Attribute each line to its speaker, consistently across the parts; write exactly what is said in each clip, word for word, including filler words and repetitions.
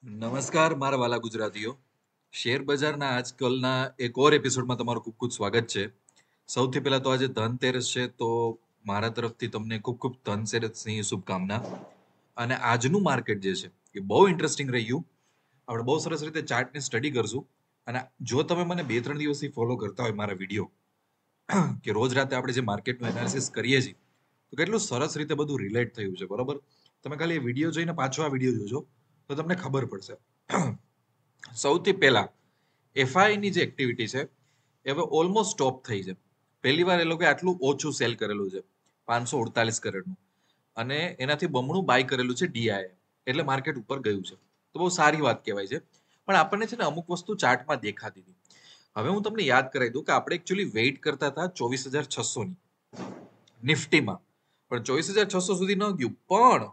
Speaker 1: નમસ્કાર મારા વાલા ગુજરાતીઓ. શેર બજારના આજકાલના એક ઓર એપિસોડમાં તમારું ખૂબ ખૂબ સ્વાગત છે. સૌથી પહેલા તો આજે ધનતેરસ છે, તો મારા તરફથી તમને ખૂબ ખૂબ ધનતેરસની શુભકામના. અને આજનું માર્કેટ જે છે એ બહુ ઇન્ટરેસ્ટિંગ રહ્યું. આપણે બહુ સરસ રીતે ચાર્ટની સ્ટડી કરશું. અને જો તમે મને બે ત્રણ દિવસથી ફોલો કરતા હોય મારા વિડીયો, કે રોજ રાતે આપણે જે માર્કેટનું એનાલિસિસ કરીએ છીએ, તો કેટલું સરસ રીતે બધું રિલેટ થયું છે. બરોબર, તમે ખાલી એ વિડીયો જોઈને પાછો આ વિડીયો જોજો તો તમને ખબર પડશે. સૌથી પહેલા એફઆઈ ની જે એક્ટિવિટી છે એ હવે ઓલમોસ્ટ સ્ટોપ થઈ છે. પહેલી વાર એ લોકોએ આટલું ઓછું સેલ કરેલું છે, પાંચસો અડતાલીસ કરોડનું, અને એનાથી બમણું બાય કરેલું છે ડીઆઈ, એટલે માર્કેટ ઉપર ગયું છે. તો બહુ સારી વાત કહેવાય છે. પણ આપણને છે ને અમુક વસ્તુ ચાર્ટમાં દેખાતી હતી. હવે હું તમને યાદ કરાવી દઉં કે આપણે એકચ્યુઅલી વેઇટ કરતા હતા ચોવીસ હજાર છસો ની નિફ્ટીમાં, પણ ચોવીસ હજાર છસો સુધી ન ગયું. પણ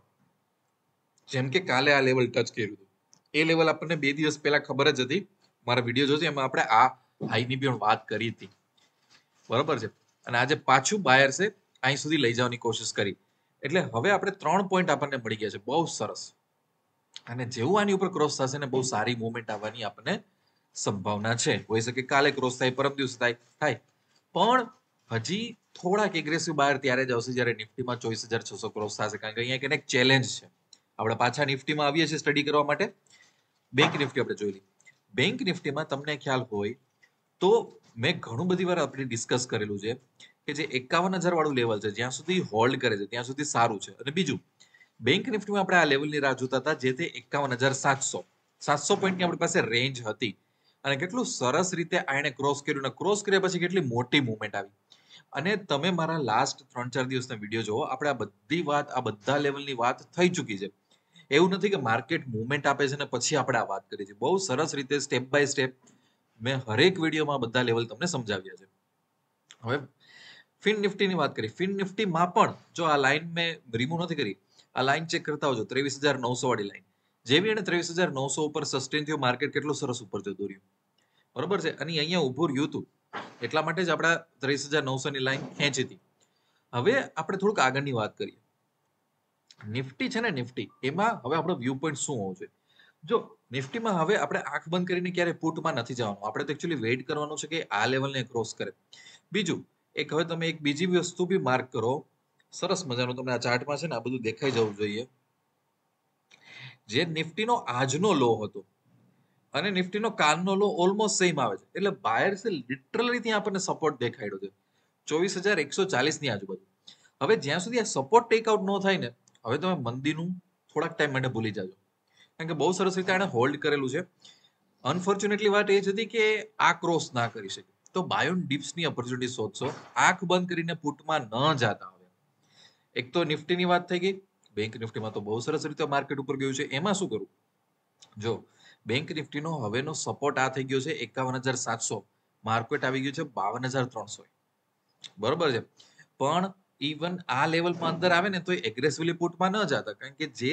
Speaker 1: જેમ કે કાલે આ લેવલ ટચ કર્યું હતું, એ લેવલ આપણને બે દિવસ પહેલા ખબર જ હતી. મારા વિડીયો જોજો, એમાં આપણે આ હાઈની પણ વાત કરી હતી. બરોબર છે. અને આજે પાછું બાયર્સે અહીં સુધી લઈ જવાની કોશિશ કરી. એટલે હવે આપણે ત્રણ પોઈન્ટ આપણને મળી ગયા છે, બહુ સરસ. અને જેવું આની ઉપર ક્રોસ થશે ને, બહુ સારી મુવમેન્ટ આવવાની આપણને સંભાવના છે. હોઈ શકે કાલે ક્રોસ થાય, પરમ દિવસ થાય થાય પણ હજી થોડાક એગ્રેસિવ બાયર ત્યારે જ આવશે જ્યારે નિફ્ટીમાં ચોવીસ હજાર છસો ક્રોસ થશે. કારણ કે અહીંયા એક ચેલેન્જ છે. આપણે પાછા નિફ્ટીમાં આવીએ છીએ સ્ટડી કરવા માટે. બેંક નિફ્ટી આપણે જોઈ લઈએ. બેંક નિફ્ટીમાં તમને ખ્યાલ હોય તો મેં ઘણું બધી વાર આપણે ડિસ્કસ કરેલું છે કે જે એકાવન હજાર વાળું લેવલ છે, જ્યાં સુધી હોલ્ડ કરે છે ત્યાં સુધી સારું છે. અને બીજું, બેંક નિફ્ટીમાં આપણે આ લેવલની રાહ જોતા હતા, જે તે એકાવન હજાર સાતસો સાતસો પોઈન્ટની આપણી પાસે રેન્જ હતી. અને કેટલું સરસ રીતે આને ક્રોસ કર્યું, અને ક્રોસ કર્યા પછી કેટલી મોટી મુવમેન્ટ આવી. અને તમે મારા લાસ્ટ ત્રણ ચાર દિવસના વિડીયો જોવો, આપણે આ બધી વાત, આ બધા લેવલની વાત થઈ ચૂકી છે. એવું નથી કે માર્કેટ મુવમેન્ટ આપે છે ને પછી આપણે આ વાત કરી છે. બહુ સરસ રીતે સ્ટેપ બાય સ્ટેપ મેં હરેક વિડીયોમાં બધા લેવલ તમને સમજાવ્યા છે. હવે ફિન નિફ્ટીની વાત કરી. ફિન નિફ્ટીમાં પણ જો આ લાઈન મેં રિમૂવ નથી કરી, આ લાઈન ચેક કરતા હોજો, ત્રેવીસ હજાર નવસો વાળી લાઈન. જેવી એને ત્રેવીસ હજાર નવસો ઉપર સસ્ટેન થયું, માર્કેટ કેટલું સરસ ઉપર જતું રહ્યું. બરોબર છે. અને અહીંયા ઉભું રહ્યું હતું, એટલા માટે જ આપણા ત્રેવીસ હજાર નવસો ની લાઈન ખેંચી હતી. હવે આપણે થોડુંક આગળની વાત કરીએ. નિફ્ટી છે ને, નિફ્ટી એમાં હવે આપણો વ્યૂ પોઈન્ટ શું હોવો જોઈએ? જો નિફ્ટીમાં હવે આપણે આંખ બંધ કરીને ક્યારે પુટમાં નથી જવાનું. આપણે તો એકચ્યુઅલી વેઇટ કરવાનું છે કે આ લેવલને ક્રોસ કરે. બીજું એક, હવે તમે એક બીજી વસ્તુ બી માર્ક કરો, સરસ મજાનું તમને આ ચાર્ટમાં છે ને આ બધું દેખાઈ જવું જોઈએ. જે નિફ્ટીનો આજનો લો હતો અને નિફ્ટીનો કાલનો લો ઓલમોસ્ટ સેમ આવે છે. એટલે બાયર્સે લિટરલી ત્યાં આપણને સપોર્ટ દેખાડ્યો છે ચોવીસ હજાર એકસો ચાલીસ ની આજુબાજુ. હવે જ્યાં સુધી આ સપોર્ટ ટેકઆઉટ ન થાય ને, હવે તમે મંદીનું થોડાક ટાઈમ માટે ભૂલી જાજો. કારણ કે બહુ સરસ રીતે આને હોલ્ડ કરેલું છે. અનફોર્ચ્યુનેટલી વાત એ જ હતી કે આ ક્રોસ ના કરી શકે, તો બાયોન ડિપ્સની ઓપોર્ચ્યુનિટી શોધશો. આંખ બંધ કરીને પુટમાં ન જાતા. હવે એક તો નિફ્ટીની વાત થઈ ગઈ. બેંક નિફ્ટીમાં તો બહુ સરસ રીતે માર્કેટ ઉપર ગયું છે. એમાં શું કરું, જો બેંક નિફ્ટીનો હવેનો સપોર્ટ આ થઈ ગયો છે એકાવન હજાર સાતસો, માર્કેટ આવી ગયું છે બાવન હજાર ત્રણસો. બરોબર છે. પણ ઇવન આ લેવલમાં અંદર આવે ને તો એગ્રેસિવલી પુટમાં ન જતા, કારણ કે જે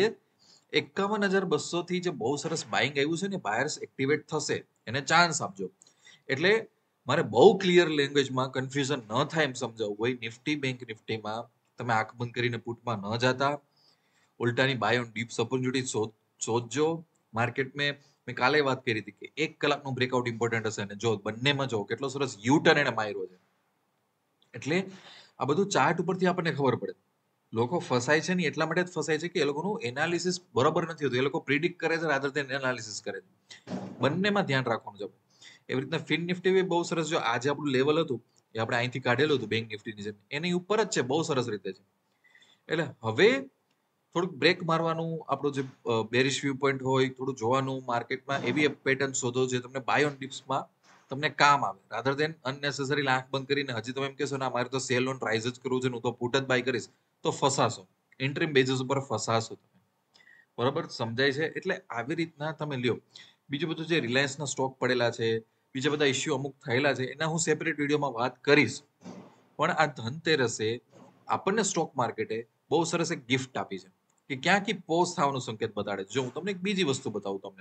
Speaker 1: એકાવન હજાર બસો થી જે બહુ સરસ બાઇંગ આવ્યું છે ને, બાયર્સ એક્ટિવેટ થશે, એને ચાન્સ આપજો. એટલે મારે બહુ ક્લિયર લેંગ્વેજમાં કન્ફ્યુઝન ન થાય એમ સમજાવવું હોય, નિફ્ટી બેંક નિફ્ટીમાં તમે આંખ બંધ કરીને પુટમાં ન જાતા, ઉલટાની બાય ઓન ડીપ્સ ઓપોર્ચ્યુનિટી શોધજો. માર્કેટ મેં મેં કાલે વાત કરી હતી કે એક કલાકનું બ્રેકઆઉટ ઇમ્પોર્ટન્ટ હશે, અને જો બંનેમાં જો કેટલો સરસ યુ ટર્ન એને માર્યો છે. એટલે આ બધું ચાર્ટ ઉપરથી આપણને ખબર પડે. લોકો ફસાય છે ને એટલા માટે જ ફસાય છે કે એ લોકોનું એનાલિસિસ બરોબર નથી હોતું. એ લોકો પ્રિડિક્ટ કરે છે રાધર દેન એનાલિસિસ કરે છે. બંનેમાં ધ્યાન રાખવાનું છે. એવી રીતના ફિન નિફ્ટી બહુ સરસ, જો આજે આપણું લેવલ હતું એ આપણે અહીંથી કાઢેલું હતું બેંક નિફ્ટીની જેમ, એની ઉપર જ છે, બહુ સરસ રીતે છે. એટલે હવે થોડુંક બ્રેક મારવાનું, આપણું જે બેરિશ વ્યૂ પોઈન્ટ હોય થોડું જોવાનું માર્કેટમાં, એવી પેટર્ન શોધો જે તમને બાય ઓન ડિપ્સમાં તમને કામ આવે, રાધર દેન અનનેસેસરી આંખ બંધ કરીને હજી તમે એમ કહેશો ના મારે તો સેલ ઓન રાઇઝ જ કરવું છે, હું તો પુટ જ બાય કરીશ, તો ફસાશો. ઇન્ટરીમ બેઝિસ ઉપર ફસાશો તમે. બરોબર સમજાય છે? એટલે આવી રીતના તમે લ્યો. બીજું બધું જે રિલાયન્સના સ્ટોક પડેલા છે, બીજા બધા ઇસ્યુ અમુક થયેલા છે, એના હું સેપરેટ વિડીયોમાં વાત કરીશ. પણ આ ધનતેરસે આપણને સ્ટોક માર્કેટે બહુ સરસ એક ગિફ્ટ આપી છે કે ક્યાંથી પોઝ થવાનો સંકેત બતાડે. જો હું તમને એક બીજી વસ્તુ બતાવું તમને.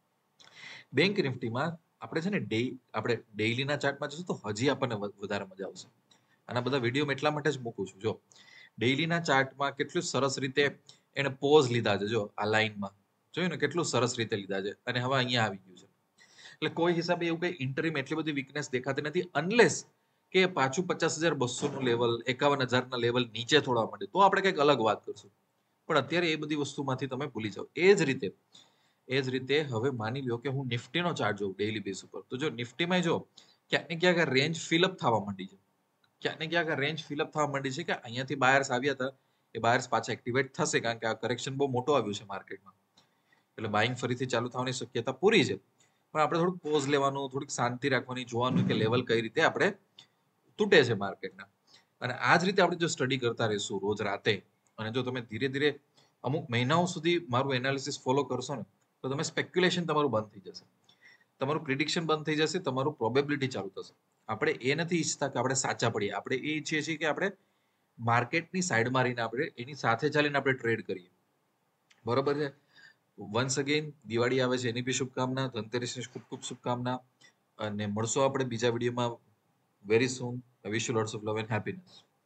Speaker 1: બેંક નિફ્ટીમાં આપણે છે ને ડે આપણે ડેઇલીના ચાર્ટમાં જશું તો હજી આપણને વધારે મજા આવશે. આના બધા વિડીયો મેં એટલા માટે જ મૂકું છું. જો ડેઇલીના ચાર્ટમાં કેટલું સરસ રીતે એને પોઝ લીધા છે. જો આ લાઈનમાં જોયું ને કેટલું સરસ રીતે લીધા છે અને હવે અહીંયા આવી ગયું છે. એટલે કોઈ હિસાબે એવું કઈ ઇન્ટરીમ એટલી બધી વીકનેસ દેખાતી નથી અનલેસ કે પાછું પચાસ હજાર બસો નું લેવલ એકાવન હજાર ના લેવલ નીચે થોડા મળે તો આપણે કંઈક અલગ વાત કરશું. પણ અત્યારે એ બધી વસ્તુમાંથી તમે ભૂલી જાઓ. એ જ રીતે એ જ રીતે હવે માની લો કે હું નિફ્ટીનો ચાર્ટ જોઉં ડેઈલી બેઝ ઉપર તો જો નિફ્ટીમાં જો ક્યાંક ને ક્યાંક રેન્જ ફિલઅપ થવા માંડી છે. ક્યાંક ને ક્યાંક રેન્જ ફિલઅપ થવા માંડી છે કે અહીંયાથી બાયર્સ આવ્યા હતા એ બાયર્સ પાછા એક્ટિવેટ થશે કારણ કે આ કરેક્શન બહુ મોટો આવ્યું છે માર્કેટમાં. એટલે બાઇંગ ફરીથી ચાલુ થવાની શક્યતા પૂરી છે. પણ આપણે થોડુંક પોઝ લેવાનું, થોડીક શાંતિ રાખવાની, જોવાનું કે લેવલ કઈ રીતે આપણે તૂટે છે માર્કેટના. અને આ જ રીતે આપણે જો સ્ટડી કરતા રહીશું રોજ રાતે અને જો તમે ધીરે ધીરે અમુક મહિનાઓ સુધી મારું એનાલિસિસ ફોલો કરશો ને તો તમે સ્પેક્યુલેશન તમારું બંધ થઈ જશે, તમારું પ્રિડિક્શન બંધ થઈ જશે, તમારું પ્રોબેબિલિટી ચાલુ થશે. આપણે એ નથી ઈચ્છતા કે આપણે સાચા પડીએ, આપણે એ ઈચ્છીએ છીએ કે આપણે માર્કેટની સાઈડમાં રહીને આપણે એની સાથે ચાલીને આપણે ટ્રેડ કરીએ. બરોબર છે. વન્સ અગેન દિવાળી આવે છે એની બી શુભકામના, ધનતેરસની ખૂબ ખૂબ શુભકામના અને મળશો આપણે બીજા વિડીયોમાં very soon. I wish you lots of love and happiness.